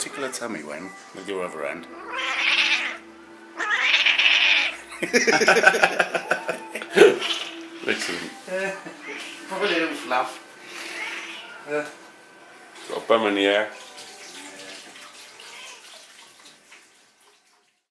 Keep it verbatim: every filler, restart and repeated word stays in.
tickle her tummy when with your other hand. Excellent. Yeah. Have a little fluff. Yeah. Got a bum in the air.